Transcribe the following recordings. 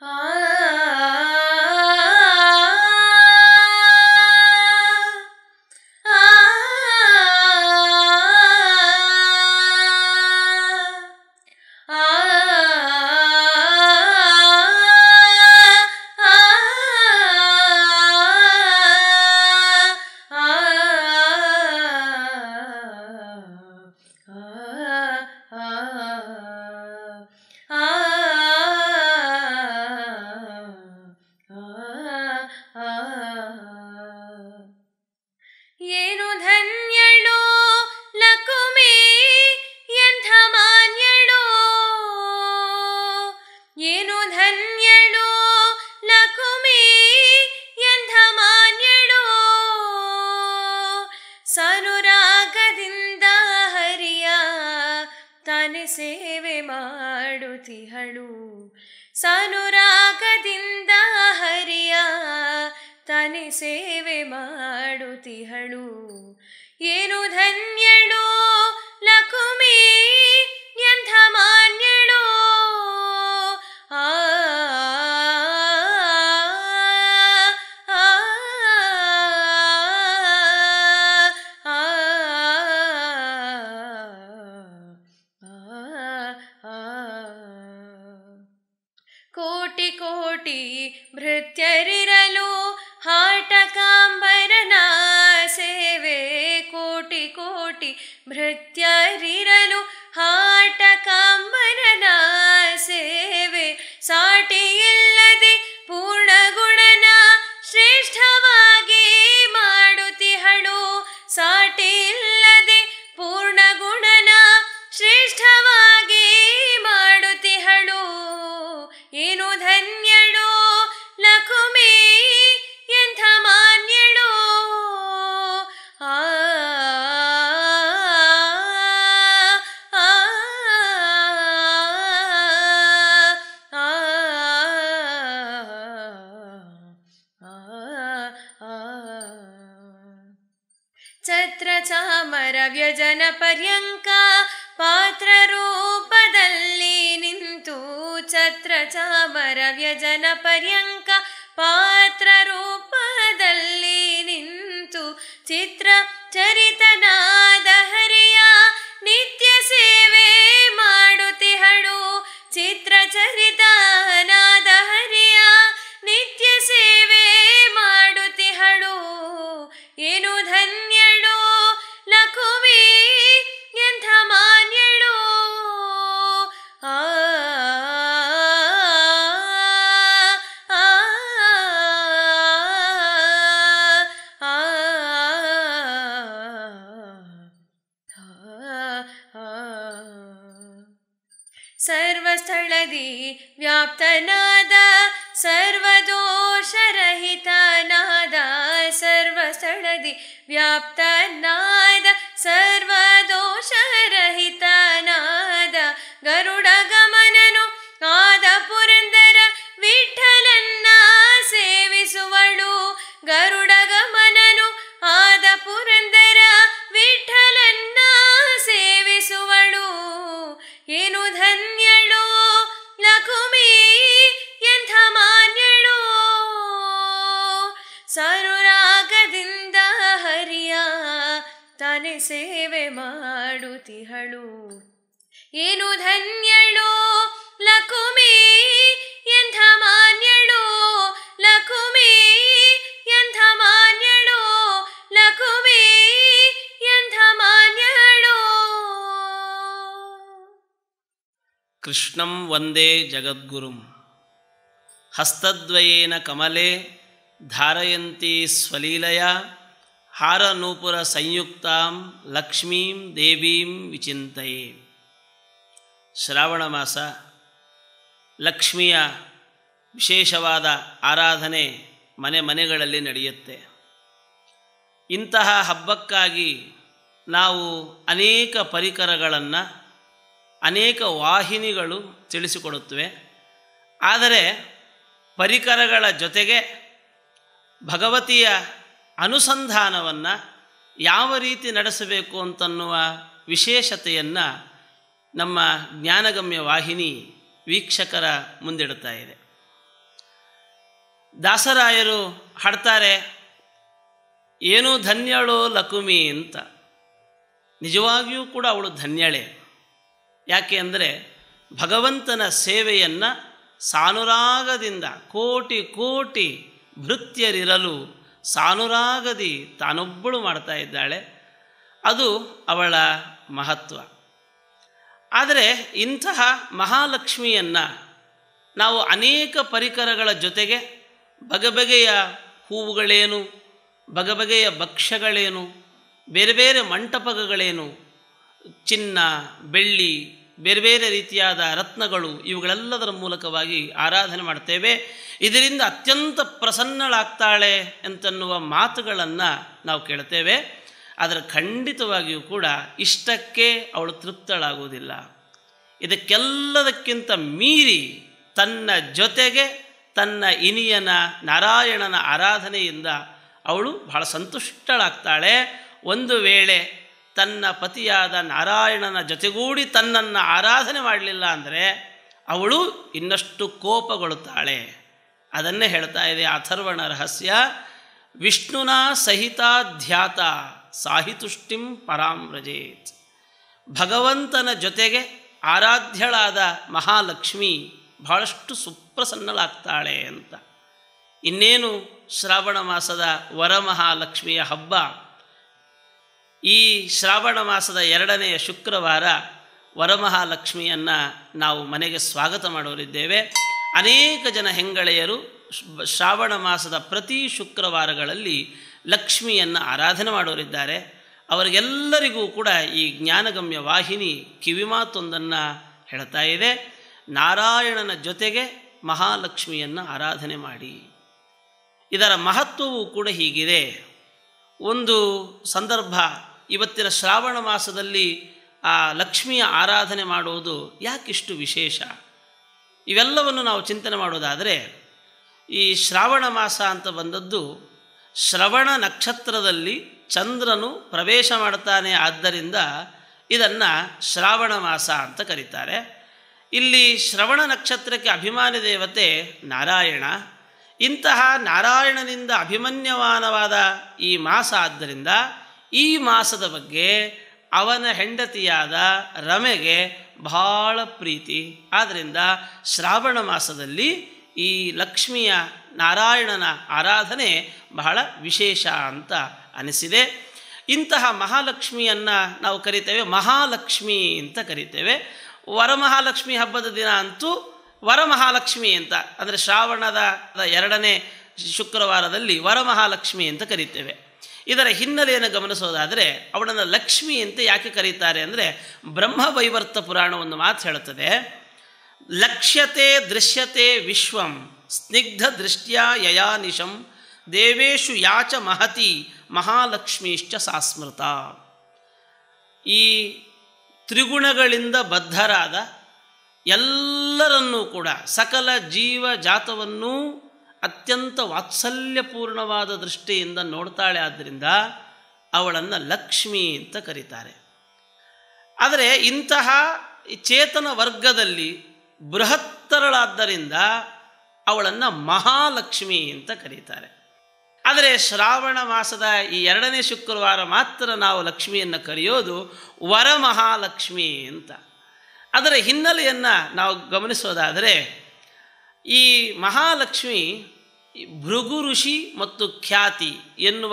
ಏನು ಧನ್ಯಳೋ ಲಕುಮಿ ಎಂಥ ಮಾನ್ಯಳೋ, ಏನು ಧನ್ಯಳೋ ಲಕುಮಿ ಎಂಥ ಮಾನ್ಯಳೋ, ಸಾನುರಾಗದಿಂದ ಹರಿಯ ತಾನೆ ಸೇವೆ ಮಾಡುತ್ತಿಹಳು, ಸಾನುರಾಗದಿಂದ ಹರಿಯ ತಾನೆ ಸೇವೆ ಮಾಡುತ್ತಿಹಳು. ಏನು ಧನ್ಯಳೋ ಲಕುಮಿ ಎಂಥ ಮಾನ್ಯಳೋ, ಆ ಕೋಟಿ ಕೋಟಿ ಭೃತ್ಯರಿರಲು ಹಾಟಕಾಂಬರನ ಸೇವೆ, ಕೋಟಿ ಕೋಟಿ ಭೃತ್ಯರಿರಲು ಹಾಟಕಾಂಬರನ ಸೇವೆ, ಸಾಟಿಯಿಲ್ಲದೆ ಪೂರ್ಣಗುಣನ ಶ್ರೇಷ್ಠವಾಗಿ ಮಾಡುತ್ತಿಹಳು, ಸಾಟಿಯಿಲ್ಲದೆ ಪೂರ್ಣಗುಣನ ಶ್ರೇಷ್ಠವಾಗಿ ಮಾಡುತ್ತಿಹಳು. ಏನು ಧನ್ಯಳೋ ಲಕುಮಿ ಎಂಥ ಮಾನ್ಯಳೋ, ಆ ಛತ್ರ ಚಾಮರ ವ್ಯಜನ ಪರ್ಯಂಕ ಪಾತ್ರ ರೂಪದಲ್ಲಿ ನಿಂತು, ಛತ್ರ ಚಾಮರ ವ್ಯಜನ ಪರ್ಯಂಕ ಪಾತ್ರ ರೂಪದಲ್ಲಿ ನಿಂತು, ಚಿತ್ರ ಚರಿತನಾದ ಹರಿಯ ನಿತ್ಯ ಸೇವೆ ಮಾಡುತ್ತಿಹಳು, ಚಿತ್ರ ಚರಿತನಾದ ಹರಿಯ ನಿತ್ಯ ಸೇವೆ ಮಾಡುತ್ತಿಹಳು. ಏನು ಧನ್ಯಳೋ ಲಕುಮಿ ಎಂಥ ಮಾನ್ಯಳೋ, ಆ ಸರ್ವಸ್ಥಳದಿ ವ್ಯಾಪ್ತನಾದ ಸರ್ವದೋಷರಹಿತನಾದ, ಸರ್ವಸ್ಥಳದಿ ವ್ಯಾಪ್ತನಾದ ಸರ್ವದೋಷರಹಿತನಾದ, ಗರುಡ ಗಮನನು ಆದ ಪುರಂದರ ವಿಠಲನ್ನ ಸೇವಿಸುವಳು, ಗರುಡ ಗಮನನು ಆದ ಪುರಂದರ ವಿಠಲನ್ನ ಸೇವಿಸುವಳು. ಏನು ಧನ್ಯಳೋ ಲಕುಮಿ ಎಂಥ ಮಾನ್ಯಳೋ, ಸಾನುರಾಗದಿಂದ ಹರಿಯ ತಾನೆ ಸೇವೆ ಮಾಡುತ್ತಿಹಳು. ಏನು ಧನ್ಯಳೋ ಲಕುಮಿ ಎಂಥ ಮಾನ್ಯಳೋ, ಲಕುಮಿ ಎಂಥ ಮಾನ್ಯಳೋ, ಲಕುಮಿ ಎಂಥ ಮಾನ್ಯಳೋ. ಕೃಷ್ಣಂ ವಂದೇ ಜಗದ್ಗುರುಂ ಹಸ್ತದ್ವಯೇನ ಕಮಲೆ ಧಾರಯಂತಿ ಸ್ವಲೀಲಯ ಹಾರನೂಪುರ ಸಂಯುಕ್ತಾಂ ಲಕ್ಷ್ಮೀಂ ದೇವೀಂ ವಿಚಿಂತಯೇ. ಶ್ರಾವಣ ಮಾಸ ಲಕ್ಷ್ಮಿಯ ವಿಶೇಷವಾದ ಆರಾಧನೆ ಮನೆ ಮನೆಗಳಲ್ಲಿ ನಡೆಯುತ್ತೆ. ಇಂತಹ ಹಬ್ಬಕ್ಕಾಗಿ ನಾವು ಅನೇಕ ಪರಿಕರಗಳನ್ನು ಅನೇಕ ವಾಹಿನಿಗಳು ತಿಳಿಸಿಕೊಡುತ್ತವೆ. ಆದರೆ ಪರಿಕರಗಳ ಜೊತೆಗೆ ಭಗವತಿಯ ಅನುಸಂಧಾನವನ್ನು ಯಾವ ರೀತಿ ನಡೆಸಬೇಕು ಅಂತನ್ನುವ ವಿಶೇಷತೆಯನ್ನು ನಮ್ಮ ಜ್ಞಾನಗಮ್ಯ ವಾಹಿನಿ ವೀಕ್ಷಕರ ಮುಂದಿಡ್ತಾ ಇದೆ. ದಾಸರಾಯರು ಹಾಡ್ತಾರೆ, ಏನು ಧನ್ಯಳೋ ಲಕುಮಿ ಅಂತ. ನಿಜವಾಗಿಯೂ ಕೂಡ ಅವಳು ಧನ್ಯಳೆ. ಯಾಕೆ ಅಂದರೆ ಭಗವಂತನ ಸೇವೆಯನ್ನು ಸಾನುರಾಗದಿಂದ ಕೋಟಿ ಕೋಟಿ ಭೃತ್ಯರಿರಲು ಸಾನುರಾಗದಿ ತಾನೊಬ್ಬಳು ಮಾಡ್ತಾ ಇದ್ದಾಳೆ. ಅದು ಅವಳ ಮಹತ್ವ. ಆದರೆ ಇಂತಹ ಮಹಾಲಕ್ಷ್ಮಿಯನ್ನು ನಾವು ಅನೇಕ ಪರಿಕರಗಳ ಜೊತೆಗೆ ಬಗೆಬಗೆಯ ಹೂವುಗಳೇನು, ಬಗೆಬಗೆಯ ಭಕ್ಷ್ಯಗಳೇನು, ಬೇರೆ ಬೇರೆ ಮಂಟಪಗಳೇನು, ಚಿನ್ನ, ಬೆಳ್ಳಿ, ಬೇರೆ ಬೇರೆ ರೀತಿಯಾದ ರತ್ನಗಳು, ಇವುಗಳೆಲ್ಲದರ ಮೂಲಕವಾಗಿ ಆರಾಧನೆ ಮಾಡ್ತೇವೆ. ಇದರಿಂದ ಅತ್ಯಂತ ಪ್ರಸನ್ನಳಾಗ್ತಾಳೆ ಅಂತನ್ನುವ ಮಾತುಗಳನ್ನು ನಾವು ಕೇಳ್ತೇವೆ. ಆದರೆ ಖಂಡಿತವಾಗಿಯೂ ಕೂಡ ಇಷ್ಟಕ್ಕೆ ಅವಳು ತೃಪ್ತಳಾಗುವುದಿಲ್ಲ. ಇದಕ್ಕೆಲ್ಲದಕ್ಕಿಂತ ಮೀರಿ ತನ್ನ ಜೊತೆಗೆ ತನ್ನ ಇನಿಯನ ನಾರಾಯಣನ ಆರಾಧನೆಯಿಂದ ಅವಳು ಬಹಳ ಸಂತುಷ್ಟಳಾಗ್ತಾಳೆ. ಒಂದು ವೇಳೆ ತನ್ನ ಪತಿಯಾದ ನಾರಾಯಣನ ಜೊತೆಗೂಡಿ ತನ್ನನ್ನು ಆರಾಧನೆ ಮಾಡಲಿಲ್ಲ ಅಂದರೆ ಅವಳು ಇನ್ನಷ್ಟು ಕೋಪಗೊಳ್ಳುತ್ತಾಳೆ. ಅದನ್ನೇ ಹೇಳ್ತಾ ಇದೆ ಅಥರ್ವಣ ರಹಸ್ಯ. ವಿಷ್ಣುನ ಸಹಿತಾಧ್ಯಾತ ಸಾಹಿತುಷ್ಟಿಂ ಪರಾಂ ವ್ರಜೇತ್. ಭಗವಂತನ ಜೊತೆಗೆ ಆರಾಧ್ಯಳಾದ ಮಹಾಲಕ್ಷ್ಮಿ ಬಹಳಷ್ಟು ಸುಪ್ರಸನ್ನಳಾಗ್ತಾಳೆ ಅಂತ. ಇನ್ನೇನು ಶ್ರಾವಣ ಮಾಸದ ವರಮಹಾಲಕ್ಷ್ಮಿಯ ಹಬ್ಬ. ಈ ಶ್ರಾವಣ ಮಾಸದ 2ನೆಯ ಶುಕ್ರವಾರ ವರಮಹಾಲಕ್ಷ್ಮಿಯನ್ನು ನಾವು ಮನೆಗೆ ಸ್ವಾಗತ ಮಾಡೋರಿದ್ದೇವೆ. ಅನೇಕ ಜನ ಹೆಂಗಳೆಯರು ಶ್ರಾವಣ ಮಾಸದ ಪ್ರತಿ ಶುಕ್ರವಾರಗಳಲ್ಲಿ ಲಕ್ಷ್ಮಿಯನ್ನು ಆರಾಧನೆ ಮಾಡೋರಿದ್ದಾರೆ. ಅವರಿಗೆಲ್ಲರಿಗೂ ಕೂಡ ಈ ಜ್ಞಾನಗಮ್ಯ ವಾಹಿನಿ ಕಿವಿಮಾತೊಂದನ್ನು ಹೇಳ್ತಾ ಇದೆ, ನಾರಾಯಣನ ಜೊತೆಗೆ ಮಹಾಲಕ್ಷ್ಮಿಯನ್ನು ಆರಾಧನೆ ಮಾಡಿ. ಇದರ ಮಹತ್ವವೂ ಕೂಡ ಹೀಗಿದೆ. ಒಂದು ಸಂದರ್ಭ, ಇವತ್ತಿನ ಶ್ರಾವಣ ಮಾಸದಲ್ಲಿ ಆ ಲಕ್ಷ್ಮಿಯ ಆರಾಧನೆ ಮಾಡುವುದು ಯಾಕಿಷ್ಟು ವಿಶೇಷ, ಇವೆಲ್ಲವನ್ನು ನಾವು ಚಿಂತನೆ ಮಾಡೋದಾದರೆ, ಈ ಶ್ರಾವಣ ಮಾಸ ಅಂತ ಬಂದದ್ದು ಶ್ರವಣ ನಕ್ಷತ್ರದಲ್ಲಿ ಚಂದ್ರನು ಪ್ರವೇಶ ಮಾಡ್ತಾನೆ. ಆದ್ದರಿಂದ ಇದನ್ನು ಶ್ರಾವಣ ಮಾಸ ಅಂತ ಕರೀತಾರೆ. ಇಲ್ಲಿ ಶ್ರವಣ ನಕ್ಷತ್ರಕ್ಕೆ ಅಭಿಮಾನಿ ದೇವತೆ ನಾರಾಯಣ. ಇಂತಹ ನಾರಾಯಣನಿಂದ ಅಭಿಮನ್ಯಮಾನವಾದ ಈ ಮಾಸ ಆದ್ದರಿಂದ ಈ ಮಾಸದ ಬಗ್ಗೆ ಅವನ ಹೆಂಡತಿಯಾದ ರಮೆಗೆ ಬಹಳ ಪ್ರೀತಿ. ಆದ್ದರಿಂದ ಶ್ರಾವಣ ಮಾಸದಲ್ಲಿ ಈ ಲಕ್ಷ್ಮಿಯ ನಾರಾಯಣನ ಆರಾಧನೆ ಬಹಳ ವಿಶೇಷ ಅಂತ ಅನಿಸಿದೆ. ಇಂತಹ ಮಹಾಲಕ್ಷ್ಮಿಯನ್ನು ನಾವು ಕರಿತೇವೆ ಮಹಾಲಕ್ಷ್ಮಿ ಅಂತ ಕರಿತೇವೆ. ವರಮಹಾಲಕ್ಷ್ಮಿ ಹಬ್ಬದ ದಿನ ಅಂತೂ ವರಮಹಾಲಕ್ಷ್ಮಿ ಅಂತ, ಅಂದರೆ ಶ್ರಾವಣದ 2ನೇ ಶುಕ್ರವಾರದಲ್ಲಿ ವರಮಹಾಲಕ್ಷ್ಮಿ ಅಂತ ಕರಿತೇವೆ. ಇದರ ಹಿನ್ನೆಲೆಯನ್ನು ಗಮನಿಸೋದಾದರೆ ಅವಳನ್ನು ಲಕ್ಷ್ಮಿ ಅಂತ ಯಾಕೆ ಕರೀತಾರೆ ಅಂದರೆ, ಬ್ರಹ್ಮವೈವರ್ತ ಪುರಾಣ ಒಂದು ಮಾತು ಹೇಳುತ್ತದೆ, ಲಕ್ಷ್ಯತೆ ದೃಶ್ಯತೆ ವಿಶ್ವಂ ಸ್ನಿಗ್ಧ ದೃಷ್ಟ್ಯಾ ಯಯಾನಿಶಂ ದೇವೇಶು ಯಾಚ ಮಹತಿ ಮಹಾಲಕ್ಷ್ಮೀಶ್ಚ ಸಾಸ್ಮೃತ. ಈ ತ್ರಿಗುಣಗಳಿಂದ ಬದ್ಧರಾದ ಎಲ್ಲರನ್ನೂ ಕೂಡ ಸಕಲ ಜೀವ ಜಾತವನ್ನೂ ಅತ್ಯಂತ ವಾತ್ಸಲ್ಯಪೂರ್ಣವಾದ ದೃಷ್ಟಿಯಿಂದ ನೋಡ್ತಾಳೆ. ಆದ್ದರಿಂದ ಅವಳನ್ನು ಲಕ್ಷ್ಮಿ ಅಂತ ಕರೀತಾರೆ. ಆದರೆ ಇಂತಹ ಚೇತನ ವರ್ಗದಲ್ಲಿ ಬೃಹತ್ತರಳಾದ್ದರಿಂದ ಅವಳನ್ನು ಮಹಾಲಕ್ಷ್ಮಿ ಅಂತ ಕರೀತಾರೆ. ಆದರೆ ಶ್ರಾವಣ ಮಾಸದ ಈ 2ನೇ ಶುಕ್ರವಾರ ಮಾತ್ರ ನಾವು ಲಕ್ಷ್ಮಿಯನ್ನು ಕರೆಯೋದು ವರಮಹಾಲಕ್ಷ್ಮಿ ಅಂತ. ಅದರ ಹಿನ್ನೆಲೆಯನ್ನು ನಾವು ಗಮನಿಸೋದಾದರೆ, ಈ ಮಹಾಲಕ್ಷ್ಮಿ ಭೃಗು ಋಷಿ ಮತ್ತು ಖ್ಯಾತಿ ಎನ್ನುವ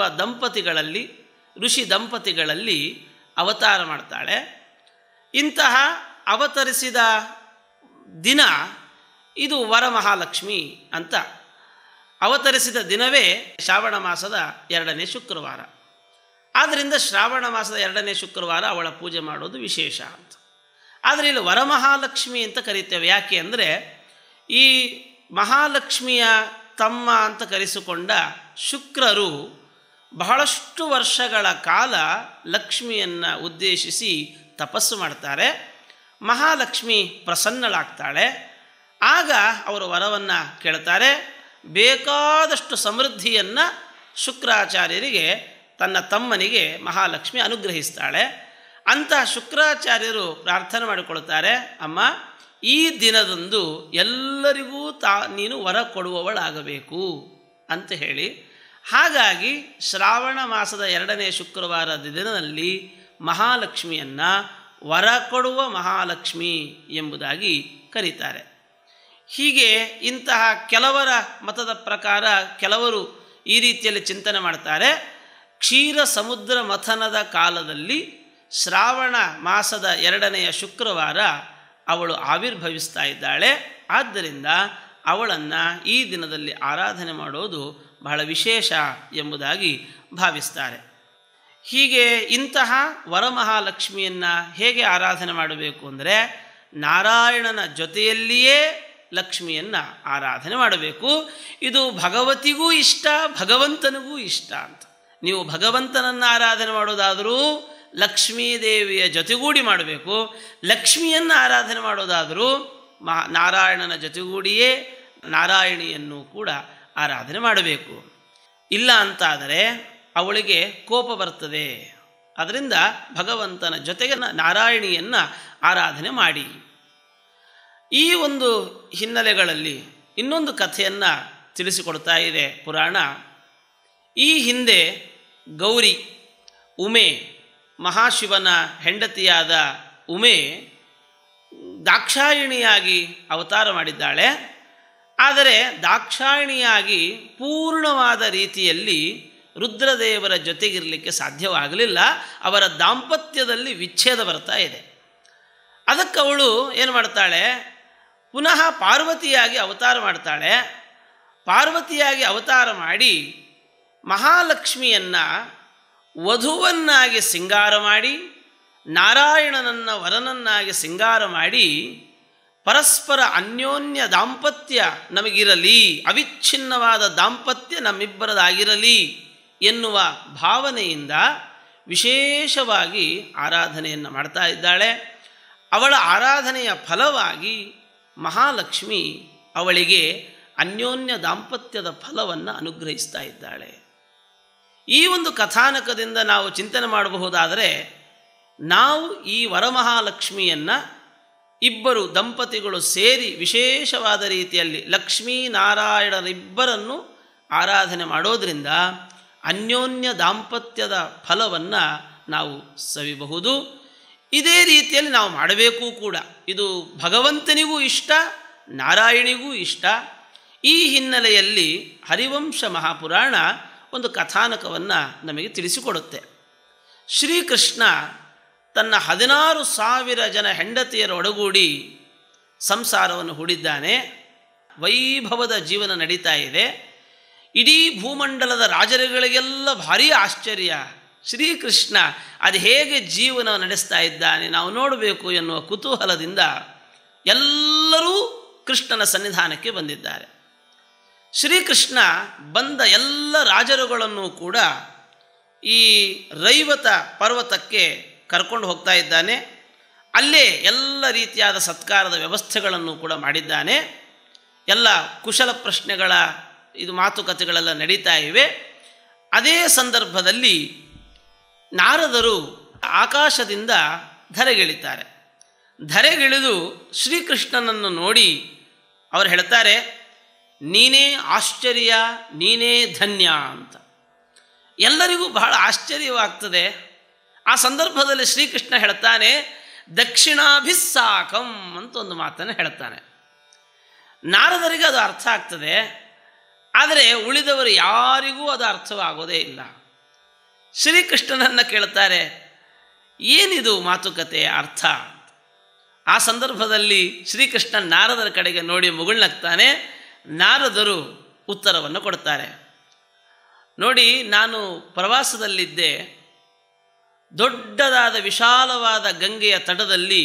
ಋಷಿ ದಂಪತಿಗಳಲ್ಲಿ ಅವತಾರ ಮಾಡ್ತಾಳೆ. ಇಂತಹ ಅವತರಿಸಿದ ದಿನ ಇದು ವರಮಹಾಲಕ್ಷ್ಮಿ ಅಂತ. ಅವತರಿಸಿದ ದಿನವೇ ಶ್ರಾವಣ ಮಾಸದ 2ನೇ ಶುಕ್ರವಾರ. ಆದ್ದರಿಂದ ಶ್ರಾವಣ ಮಾಸದ 2ನೇ ಶುಕ್ರವಾರ ಅವಳ ಪೂಜೆ ಮಾಡೋದು ವಿಶೇಷ ಅಂತ. ಆದರೆ ಇಲ್ಲಿ ವರಮಹಾಲಕ್ಷ್ಮಿ ಅಂತ ಕರಿತೇವೆ. ಯಾಕೆ ಅಂದರೆ, ಈ ಮಹಾಲಕ್ಷ್ಮಿಯ ತಮ್ಮ ಅಂತ ಕರೆಸಿಕೊಂಡ ಶುಕ್ರರು ಬಹಳಷ್ಟು ವರ್ಷಗಳ ಕಾಲ ಲಕ್ಷ್ಮಿಯನ್ನು ಉದ್ದೇಶಿಸಿ ತಪಸ್ಸು ಮಾಡ್ತಾರೆ. ಮಹಾಲಕ್ಷ್ಮಿ ಪ್ರಸನ್ನಳಾಗ್ತಾಳೆ. ಆಗ ಅವರು ವರವನ್ನು ಕೇಳ್ತಾರೆ. ಬೇಕಾದಷ್ಟು ಸಮೃದ್ಧಿಯನ್ನು ಶುಕ್ರಾಚಾರ್ಯರಿಗೆ, ತನ್ನ ತಮ್ಮನಿಗೆ ಮಹಾಲಕ್ಷ್ಮಿ ಅನುಗ್ರಹಿಸ್ತಾಳೆ. ಅಂತಹ ಶುಕ್ರಾಚಾರ್ಯರು ಪ್ರಾರ್ಥನೆ ಮಾಡಿಕೊಳ್ತಾರೆ, ಅಮ್ಮ ಈ ದಿನದಂದು ಎಲ್ಲರಿಗೂ ನೀನು ವರ ಕೊಡುವವಳಾಗಬೇಕು ಅಂತ ಹೇಳಿ, ಹಾಗಾಗಿ ಶ್ರಾವಣ ಮಾಸದ 2ನೇ ಶುಕ್ರವಾರದ ದಿನದಲ್ಲಿ ಮಹಾಲಕ್ಷ್ಮಿಯನ್ನು ವರ ಕೊಡುವ ಮಹಾಲಕ್ಷ್ಮಿ ಎಂಬುದಾಗಿ ಕರೀತಾರೆ. ಹೀಗೆ ಇಂತಹ ಕೆಲವರ ಮತದ ಪ್ರಕಾರ ಕೆಲವರು ಈ ರೀತಿಯಲ್ಲಿ ಚಿಂತನೆ ಮಾಡ್ತಾರೆ. ಕ್ಷೀರ ಸಮುದ್ರ ಮಥನದ ಕಾಲದಲ್ಲಿ ಶ್ರಾವಣ ಮಾಸದ 2ನೇ ಶುಕ್ರವಾರ ಅವಳು ಆವಿರ್ಭವಿಸ್ತಾ ಇದ್ದಾಳೆ. ಆದ್ದರಿಂದ ಅವಳನ್ನು ಈ ದಿನದಲ್ಲಿ ಆರಾಧನೆ ಮಾಡೋದು ಬಹಳ ವಿಶೇಷ ಎಂಬುದಾಗಿ ಭಾವಿಸ್ತಾರೆ. ಹೀಗೆ ಇಂತಹ ವರಮಹಾಲಕ್ಷ್ಮಿಯನ್ನು ಹೇಗೆ ಆರಾಧನೆ ಮಾಡಬೇಕು ಅಂದರೆ, ನಾರಾಯಣನ ಜೊತೆಯಲ್ಲಿಯೇ ಲಕ್ಷ್ಮಿಯನ್ನು ಆರಾಧನೆ ಮಾಡಬೇಕು. ಇದು ಭಗವತಿಗೂ ಇಷ್ಟ, ಭಗವಂತನಿಗೂ ಇಷ್ಟ ಅಂತ. ನೀವು ಭಗವಂತನನ್ನು ಆರಾಧನೆ ಮಾಡೋದಾದರೂ ಲಕ್ಷ್ಮೀದೇವಿಯ ಜೊತೆಗೂಡಿ ಮಾಡಬೇಕು. ಲಕ್ಷ್ಮಿಯನ್ನು ಆರಾಧನೆ ಮಾಡೋದಾದರೂ ನಾರಾಯಣನ ಜೊತೆಗೂಡಿಯೇ ನಾರಾಯಣಿಯನ್ನು ಕೂಡ ಆರಾಧನೆ ಮಾಡಬೇಕು. ಇಲ್ಲ ಅಂತಾದರೆ ಅವಳಿಗೆ ಕೋಪ ಬರ್ತದೆ. ಅದರಿಂದ ಭಗವಂತನ ಜೊತೆಗೆ ನಾರಾಯಣಿಯನ್ನು ಆರಾಧನೆ ಮಾಡಿ. ಈ ಒಂದು ಹಿನ್ನೆಲೆಗಳಲ್ಲಿ ಇನ್ನೊಂದು ಕಥೆಯನ್ನು ತಿಳಿಸಿಕೊಡ್ತಾ ಇದೆ ಪುರಾಣ. ಈ ಹಿಂದೆ ಗೌರಿ, ಉಮೆ, ಮಹಾಶಿವನ ಹೆಂಡತಿಯಾದ ಉಮೆ ದಾಕ್ಷಾಯಿಣಿಯಾಗಿ ಅವತಾರ ಮಾಡಿದ್ದಾಳೆ. ಆದರೆ ದಾಕ್ಷಾಯಿಣಿಯಾಗಿ ಪೂರ್ಣವಾದ ರೀತಿಯಲ್ಲಿ ರುದ್ರದೇವರ ಜೊತೆಗಿರಲಿಕ್ಕೆ ಸಾಧ್ಯವಾಗಲಿಲ್ಲ. ಅವರ ದಾಂಪತ್ಯದಲ್ಲಿ ವಿಚ್ಛೇದ ಬರ್ತಾ ಇದೆ. ಅದಕ್ಕೆ ಅವಳು ಏನು ಮಾಡ್ತಾಳೆ, ಪುನಃ ಪಾರ್ವತಿಯಾಗಿ ಅವತಾರ ಮಾಡ್ತಾಳೆ. ಪಾರ್ವತಿಯಾಗಿ ಅವತಾರ ಮಾಡಿ ಮಹಾಲಕ್ಷ್ಮಿಯನ್ನು ವಧುವನ್ನಾಗಿ ಸಿಂಗಾರ ಮಾಡಿ, ನಾರಾಯಣನನ್ನು ವರನನ್ನಾಗಿ ಸಿಂಗಾರ ಮಾಡಿ, ಪರಸ್ಪರ ಅನ್ಯೋನ್ಯ ದಾಂಪತ್ಯ ನಮಗಿರಲಿ, ಅವಿಚ್ಛಿನ್ನವಾದ ದಾಂಪತ್ಯ ನಮ್ಮಿಬ್ಬರದಾಗಿರಲಿ ಎನ್ನುವ ಭಾವನೆಯಿಂದ ವಿಶೇಷವಾಗಿ ಆರಾಧನೆಯನ್ನು ಮಾಡ್ತಾ ಇದ್ದಾಳೆ. ಅವಳ ಆರಾಧನೆಯ ಫಲವಾಗಿ ಮಹಾಲಕ್ಷ್ಮಿ ಅವಳಿಗೆ ಅನ್ಯೋನ್ಯ ದಾಂಪತ್ಯದ ಫಲವನ್ನು ಅನುಗ್ರಹಿಸ್ತಾ ಇದ್ದಾಳೆ. ಈ ಒಂದು ಕಥಾನಕದಿಂದ ನಾವು ಚಿಂತನೆ ಮಾಡಬಹುದಾದರೆ, ನಾವು ಈ ವರಮಹಾಲಕ್ಷ್ಮಿಯನ್ನು ಇಬ್ಬರು ದಂಪತಿಗಳು ಸೇರಿ ವಿಶೇಷವಾದ ರೀತಿಯಲ್ಲಿ ಲಕ್ಷ್ಮೀ ನಾರಾಯಣರಿಬ್ಬರನ್ನು ಆರಾಧನೆ ಮಾಡೋದರಿಂದ ಅನ್ಯೋನ್ಯ ದಾಂಪತ್ಯದ ಫಲವನ್ನು ನಾವು ಸವಿಬಹುದು. ಇದೇ ರೀತಿಯಲ್ಲಿ ನಾವು ಮಾಡಬೇಕು ಕೂಡ. ಇದು ಭಗವಂತನಿಗೂ ಇಷ್ಟ, ನಾರಾಯಣಿಗೂ ಇಷ್ಟ. ಈ ಹಿನ್ನೆಲೆಯಲ್ಲಿ ಹರಿವಂಶ ಮಹಾಪುರಾಣ ಒಂದು ಕಥಾನಕವನ್ನು ನಮಗೆ ತಿಳಿಸಿಕೊಡುತ್ತೆ. ಶ್ರೀಕೃಷ್ಣ ತನ್ನ 16,000 ಜನ ಹೆಂಡತಿಯರ ಒಡಗೂಡಿ ಸಂಸಾರವನ್ನು ಹೂಡಿದ್ದಾನೆ. ವೈಭವದ ಜೀವನ ನಡೀತಾ ಇದೆ. ಇಡೀ ಭೂಮಂಡಲದ ರಾಜರುಗಳಿಗೆಲ್ಲ ಭಾರೀ ಆಶ್ಚರ್ಯ, ಶ್ರೀಕೃಷ್ಣ ಅದು ಹೇಗೆ ಜೀವನ ನಡೆಸ್ತಾ ಇದ್ದಾನೆ ನಾವು ನೋಡಬೇಕು ಎನ್ನುವ ಕುತೂಹಲದಿಂದ ಎಲ್ಲರೂ ಕೃಷ್ಣನ ಸನ್ನಿಧಾನಕ್ಕೆ ಬಂದಿದ್ದಾರೆ. ಶ್ರೀಕೃಷ್ಣ ಬಂದ ಎಲ್ಲ ರಾಜರುಗಳನ್ನು ಕೂಡ ಈ ರೈವತ ಪರ್ವತಕ್ಕೆ ಕರ್ಕೊಂಡು ಹೋಗ್ತಾ ಇದ್ದಾನೆ. ಅಲ್ಲೇ ಎಲ್ಲ ರೀತಿಯಾದ ಸತ್ಕಾರದ ವ್ಯವಸ್ಥೆಗಳನ್ನು ಕೂಡ ಮಾಡಿದ್ದಾನೆ. ಎಲ್ಲ ಕುಶಲ ಪ್ರಶ್ನೆಗಳ ಮಾತುಕತೆಗಳೆಲ್ಲ ನಡೀತಾ ಇವೆ. ಅದೇ ಸಂದರ್ಭದಲ್ಲಿ ನಾರದರು ಆಕಾಶದಿಂದ ಧರೆಗಿಳಿತಾರೆ. ಧರೆಗಿಳಿದು ಶ್ರೀಕೃಷ್ಣನನ್ನು ನೋಡಿ ಅವರು ಹೇಳ್ತಾರೆ, ನೀನೇ ಆಶ್ಚರ್ಯ, ನೀನೇ ಧನ್ಯ ಅಂತ. ಎಲ್ಲರಿಗೂ ಬಹಳ ಆಶ್ಚರ್ಯವಾಗ್ತದೆ. ಆ ಸಂದರ್ಭದಲ್ಲಿ ಶ್ರೀಕೃಷ್ಣ ಹೇಳ್ತಾನೆ, ದಕ್ಷಿಣಾಭಿಸ್ಸಾಕಂ ಅಂತ ಒಂದು ಮಾತನ್ನು ಹೇಳ್ತಾನೆ. ನಾರದರಿಗೆ ಅದು ಅರ್ಥ ಆಗ್ತದೆ, ಆದರೆ ಉಳಿದವರು ಯಾರಿಗೂ ಅದು ಅರ್ಥವಾಗೋದೇ ಇಲ್ಲ. ಶ್ರೀಕೃಷ್ಣನನ್ನು ಕೇಳ್ತಾರೆ, ಏನಿದು ಮಾತುಕತೆ ಅರ್ಥ? ಆ ಸಂದರ್ಭದಲ್ಲಿ ಶ್ರೀಕೃಷ್ಣ ನಾರದರ ಕಡೆಗೆ ನೋಡಿ ಮುಗುಳ್ನಗ್ತಾನೆ. ನಾರದರು ಉತ್ತರವನ್ನು ಕೊಡ್ತಾರೆ. ನೋಡಿ, ನಾನು ಪ್ರವಾಸದಲ್ಲಿದ್ದೆ. ದೊಡ್ಡದಾದ ವಿಶಾಲವಾದ ಗಂಗೆಯ ತಟದಲ್ಲಿ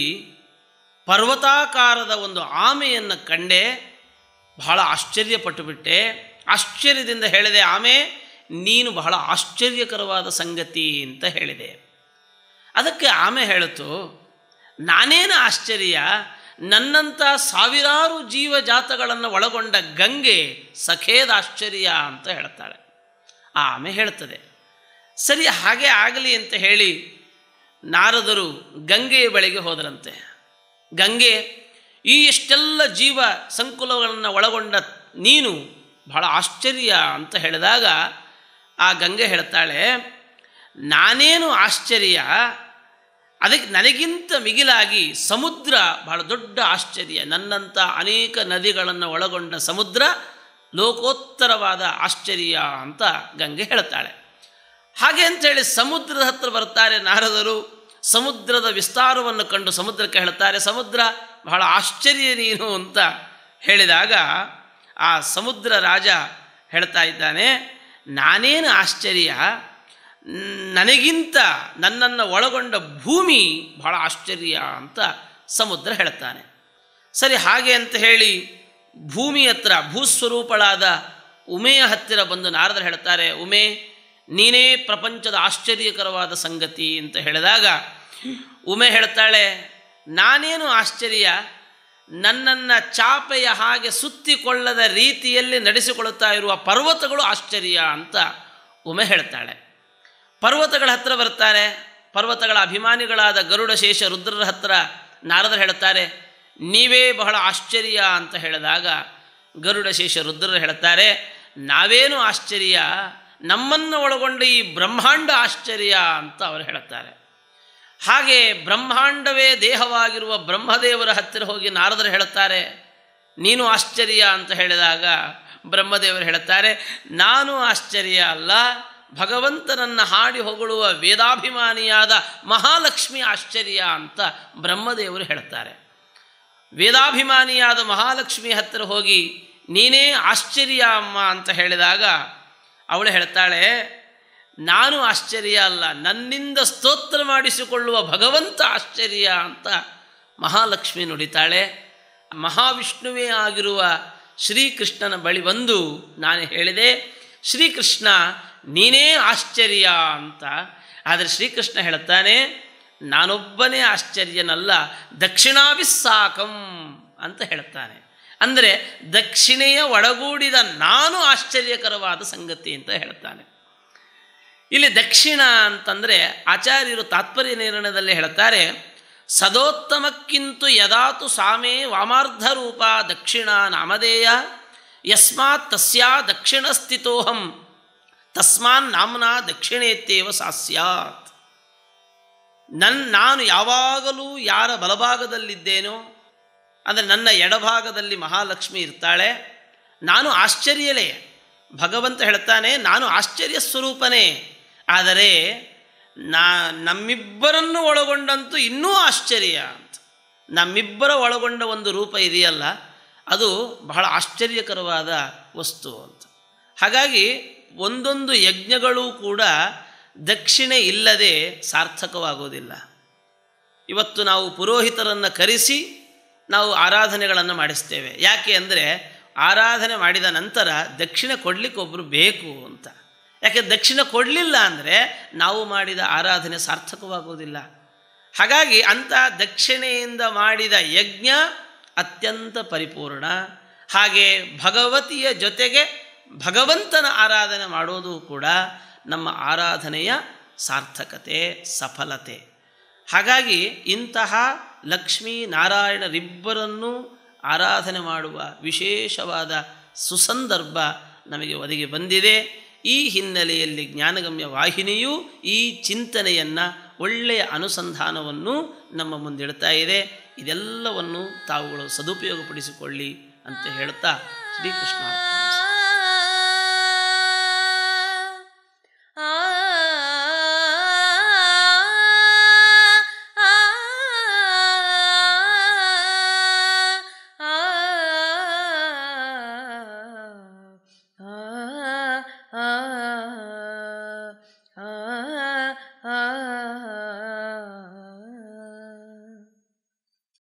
ಪರ್ವತಾಕಾರದ ಒಂದು ಆಮೆಯನ್ನು ಕಂಡೆ. ಬಹಳ ಆಶ್ಚರ್ಯಪಟ್ಟುಬಿಟ್ಟೆ. ಆಶ್ಚರ್ಯದಿಂದ ಹೇಳಿದೆ, ಆಮೆ ನೀನು ಬಹಳ ಆಶ್ಚರ್ಯಕರವಾದ ಸಂಗತಿ ಅಂತ ಹೇಳಿದೆ. ಅದಕ್ಕೆ ಆಮೆ ಹೇಳಿತು, ನಾನೇನು ಆಶ್ಚರ್ಯ, ನನ್ನಂಥ ಸಾವಿರಾರು ಜೀವಜಾತಗಳನ್ನು ಒಳಗೊಂಡ ಗಂಗೆ ಸಖೇದ ಆಶ್ಚರ್ಯ ಅಂತ ಹೇಳ್ತಾಳೆ. ಆ ಆಮೆ ಹೇಳ್ತದೆ, ಸರಿ ಹಾಗೆ ಆಗಲಿ ಅಂತ ಹೇಳಿ ನಾರದರು ಗಂಗೆಯ ಬಳಿಗೆ ಹೋದರಂತೆ. ಗಂಗೆ, ಈ ಎಷ್ಟೆಲ್ಲ ಜೀವ ಸಂಕುಲಗಳನ್ನು ಒಳಗೊಂಡ ನೀನು ಬಹಳ ಆಶ್ಚರ್ಯ ಅಂತ ಹೇಳಿದಾಗ ಆ ಗಂಗೆ ಹೇಳ್ತಾಳೆ, ನಾನೇನು ಆಶ್ಚರ್ಯ, ಅದಕ್ಕೆ ನನಗಿಂತ ಮಿಗಿಲಾಗಿ ಸಮುದ್ರ ಬಹಳ ದೊಡ್ಡ ಆಶ್ಚರ್ಯ. ನನ್ನಂಥ ಅನೇಕ ನದಿಗಳನ್ನು ಒಳಗೊಂಡ ಸಮುದ್ರ ಲೋಕೋತ್ತರವಾದ ಆಶ್ಚರ್ಯ ಅಂತ ಗಂಗೆ ಹೇಳ್ತಾಳೆ. ಹಾಗೆ ಅಂಥೇಳಿ ಸಮುದ್ರದ ಹತ್ರ ಬರ್ತಾರೆ ನಾರದರು. ಸಮುದ್ರದ ವಿಸ್ತಾರವನ್ನು ಕಂಡು ಸಮುದ್ರಕ್ಕೆ ಹೇಳ್ತಾರೆ, ಸಮುದ್ರ ಬಹಳ ಆಶ್ಚರ್ಯ ನೀನು ಅಂತ ಹೇಳಿದಾಗ ಆ ಸಮುದ್ರ ರಾಜ ಹೇಳ್ತಾ ಇದ್ದಾನೆ, ನಾನೇನು ಆಶ್ಚರ್ಯ, ನನಗಿಂತ ನನ್ನನ್ನು ಒಳಗೊಂಡ ಭೂಮಿ ಬಹಳ ಆಶ್ಚರ್ಯ ಅಂತ ಸಮುದ್ರ ಹೇಳ್ತಾನೆ. ಸರಿ, ಹಾಗೆ ಅಂತ ಹೇಳಿ ಭೂಮಿ ಹತ್ರ ಭೂಸ್ವರೂಪಳಾದ ಉಮೆಯ ಹತ್ತಿರ ಬಂದು ನಾರದರು ಹೇಳ್ತಾರೆ, ಉಮೆ ನೀನೇ ಪ್ರಪಂಚದ ಆಶ್ಚರ್ಯಕರವಾದ ಸಂಗತಿ ಅಂತ ಹೇಳಿದಾಗ ಉಮೆ ಹೇಳ್ತಾಳೆ, ನಾನೇನು ಆಶ್ಚರ್ಯ, ನನ್ನನ್ನು ಚಾಪೆಯ ಹಾಗೆ ಸುತ್ತಿಕೊಳ್ಳದ ರೀತಿಯಲ್ಲಿ ನಡೆಸಿಕೊಳ್ಳುತ್ತಾ ಇರುವ ಪರ್ವತಗಳು ಆಶ್ಚರ್ಯ ಅಂತ ಉಮೆ ಹೇಳ್ತಾಳೆ. ಪರ್ವತಗಳ ಹತ್ತಿರ ಬರ್ತಾರೆ. ಪರ್ವತಗಳ ಅಭಿಮಾನಿಗಳಾದ ಗರುಡ, ಶೇಷ, ರುದ್ರರ ಹತ್ತಿರ ನಾರದರು ಹೇಳ್ತಾರೆ, ನೀವೇ ಬಹಳ ಆಶ್ಚರ್ಯ ಅಂತ ಹೇಳಿದಾಗ ಗರುಡ, ಶೇಷ, ರುದ್ರರು ಹೇಳ್ತಾರೆ, ನಾವೇನು ಆಶ್ಚರ್ಯ, ನಮ್ಮನ್ನು ಒಳಗೊಂಡ ಈ ಬ್ರಹ್ಮಾಂಡ ಆಶ್ಚರ್ಯ ಅಂತ ಅವರು ಹೇಳ್ತಾರೆ. ಹಾಗೆ ಬ್ರಹ್ಮಾಂಡವೇ ದೇಹವಾಗಿರುವ ಬ್ರಹ್ಮದೇವರ ಹತ್ತಿರ ಹೋಗಿ ನಾರದರು ಹೇಳುತ್ತಾರೆ, ನೀನು ಆಶ್ಚರ್ಯ ಅಂತ ಹೇಳಿದಾಗ ಬ್ರಹ್ಮದೇವರು ಹೇಳುತ್ತಾರೆ, ನಾನು ಆಶ್ಚರ್ಯ ಅಲ್ಲ, ಭಗವಂತನನ್ನು ಹಾಡಿ ಹೊಗಳುವ ವೇದಾಭಿಮಾನಿಯಾದ ಮಹಾಲಕ್ಷ್ಮಿ ಆಶ್ಚರ್ಯ ಅಂತ ಬ್ರಹ್ಮದೇವರು ಹೇಳ್ತಾರೆ. ವೇದಾಭಿಮಾನಿಯಾದ ಮಹಾಲಕ್ಷ್ಮಿ ಹತ್ತಿರ ಹೋಗಿ ನೀನೇ ಆಶ್ಚರ್ಯ ಅಮ್ಮ ಅಂತ ಹೇಳಿದಾಗ ಅವಳು ಹೇಳ್ತಾಳೆ, ನಾನು ಆಶ್ಚರ್ಯ ಅಲ್ಲ, ನನ್ನಿಂದ ಸ್ತೋತ್ರ ಮಾಡಿಸಿಕೊಳ್ಳುವ ಭಗವಂತ ಆಶ್ಚರ್ಯ ಅಂತ ಮಹಾಲಕ್ಷ್ಮಿ ನುಡಿತಾಳೆ. ಮಹಾವಿಷ್ಣುವೇ ಆಗಿರುವ ಶ್ರೀಕೃಷ್ಣನ ಬಳಿ ಬಂದು ನಾನು ಹೇಳಿದೆ, ಶ್ರೀಕೃಷ್ಣ ನೀನೇ ಆಶ್ಚರ್ಯ ಅಂತ. ಆದರೆ ಶ್ರೀಕೃಷ್ಣ ಹೇಳ್ತಾನೆ, ನಾನೊಬ್ಬನೇ ಆಶ್ಚರ್ಯನಲ್ಲ, ದಕ್ಷಿಣಾಭಿಸ್ಸಾಕಂ ಅಂತ ಹೇಳ್ತಾನೆ. ಅಂದರೆ ದಕ್ಷಿಣೆಯ ಒಳಗೂಡಿದ ನಾನು ಆಶ್ಚರ್ಯಕರವಾದ ಸಂಗತಿ ಅಂತ ಹೇಳ್ತಾನೆ. ಇಲ್ಲಿ ದಕ್ಷಿಣ ಅಂತಂದರೆ ಆಚಾರ್ಯರು ತಾತ್ಪರ್ಯ ನಿರ್ಣಯದಲ್ಲಿ ಹೇಳ್ತಾರೆ, ಸದೋತ್ತಮಕ್ಕಿಂತು ಯದಾತು ಸಾಮೇ ವಾಮಾರ್ಧ ರೂಪ ದಕ್ಷಿಣ ನಾಮಧೇಯ ಯಸ್ಮಾತ್ ತಸ್ಯಾ ದಕ್ಷಿಣ ಸ್ಥಿತೋಹಂ ತಸ್ಮಾನ್ ನಾಮ್ನಾ ದಕ್ಷಿಣೇತ್ಯೇವ ಸಾಸ್ಯಾತ್. ನಾನು ಯಾವಾಗಲೂ ಯಾರ ಬಲಭಾಗದಲ್ಲಿದ್ದೇನೋ, ಅಂದರೆ ನನ್ನ ಎಡಭಾಗದಲ್ಲಿ ಮಹಾಲಕ್ಷ್ಮಿ ಇರ್ತಾಳೆ, ನಾನು ಆಶ್ಚರ್ಯಲೇ. ಭಗವಂತ ಹೇಳ್ತಾನೆ, ನಾನು ಆಶ್ಚರ್ಯ ಸ್ವರೂಪನೇ, ಆದರೆ ನಮ್ಮಿಬ್ಬರನ್ನು ಒಳಗೊಂಡಂತೂ ಇನ್ನೂ ಆಶ್ಚರ್ಯ ಅಂತ. ನಮ್ಮಿಬ್ಬರ ಒಳಗೊಂಡ ಒಂದು ರೂಪ ಇದೆಯಲ್ಲ, ಅದು ಬಹಳ ಆಶ್ಚರ್ಯಕರವಾದ ವಸ್ತು ಅಂತ. ಹಾಗಾಗಿ ಒಂದೊಂದು ಯಜ್ಞಗಳೂ ಕೂಡ ದಕ್ಷಿಣೆ ಇಲ್ಲದೆ ಸಾರ್ಥಕವಾಗೋದಿಲ್ಲ. ಇವತ್ತು ನಾವು ಪುರೋಹಿತರನ್ನು ಕರೆಸಿ ನಾವು ಆರಾಧನೆಗಳನ್ನು ಮಾಡಿಸ್ತೇವೆ. ಯಾಕೆ ಅಂದರೆ ಆರಾಧನೆ ಮಾಡಿದ ನಂತರ ದಕ್ಷಿಣೆ ಕೊಡಲಿಕ್ಕೆ ಒಬ್ಬರು ಬೇಕು ಅಂತ. ಯಾಕೆ ದಕ್ಷಿಣೆ ಕೊಡಲಿಲ್ಲ ಅಂದರೆ ನಾವು ಮಾಡಿದ ಆರಾಧನೆ ಸಾರ್ಥಕವಾಗುವುದಿಲ್ಲ. ಹಾಗಾಗಿ ಅಂಥ ದಕ್ಷಿಣೆಯಿಂದ ಮಾಡಿದ ಯಜ್ಞ ಅತ್ಯಂತ ಪರಿಪೂರ್ಣ. ಹಾಗೆ ಭಗವತಿಯ ಜೊತೆಗೆ ಭಗವಂತನ ಆರಾಧನೆ ಮಾಡೋದು ಕೂಡ ನಮ್ಮ ಆರಾಧನೆಯ ಸಾರ್ಥಕತೆ, ಸಫಲತೆ. ಹಾಗಾಗಿ ಇಂತಹ ಲಕ್ಷ್ಮೀ ನಾರಾಯಣರಿಬ್ಬರನ್ನೂ ಆರಾಧನೆ ಮಾಡುವ ವಿಶೇಷವಾದ ಸುಸಂದರ್ಭ ನಮಗೆ ಒದಗಿ ಬಂದಿದೆ. ಈ ಹಿನ್ನೆಲೆಯಲ್ಲಿ ಜ್ಞಾನಗಮ್ಯ ವಾಹಿನಿಯು ಈ ಚಿಂತನೆಯನ್ನು, ಒಳ್ಳೆಯ ಅನುಸಂಧಾನವನ್ನು ನಮ್ಮ ಮುಂದಿಡ್ತಾ ಇದೆ. ಇದೆಲ್ಲವನ್ನು ತಾವುಗಳು ಸದುಪಯೋಗಪಡಿಸಿಕೊಳ್ಳಿ ಅಂತ ಹೇಳ್ತಾ ಶ್ರೀಕೃಷ್ಣ